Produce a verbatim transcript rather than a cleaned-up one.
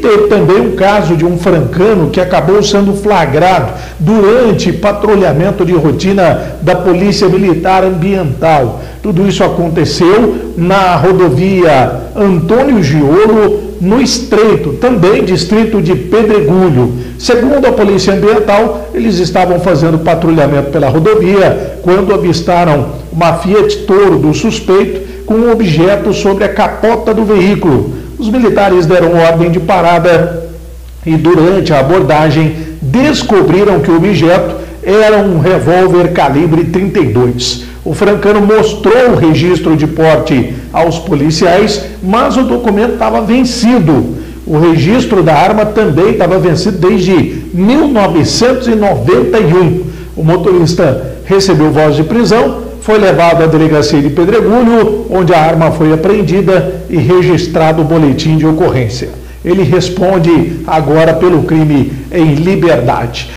teve também um caso de um francano que acabou sendo flagrado durante patrulhamento de rotina da Polícia Militar Ambiental. Tudo isso aconteceu na rodovia Antônio Giolo, no Estreito, também distrito de Pedregulho. Segundo a Polícia Ambiental, eles estavam fazendo patrulhamento pela rodovia quando avistaram uma Fiat Toro do suspeito com um objeto sobre a capota do veículo. Os militares deram ordem de parada e, durante a abordagem, descobriram que o objeto era um revólver calibre trinta e dois. O francano mostrou o registro de porte aos policiais, mas o documento estava vencido. O registro da arma também estava vencido desde mil novecentos e noventa e um. O motorista recebeu voz de prisão, foi levado à delegacia de Pedregulho, onde a arma foi apreendida e registrado o boletim de ocorrência. Ele responde agora pelo crime em liberdade.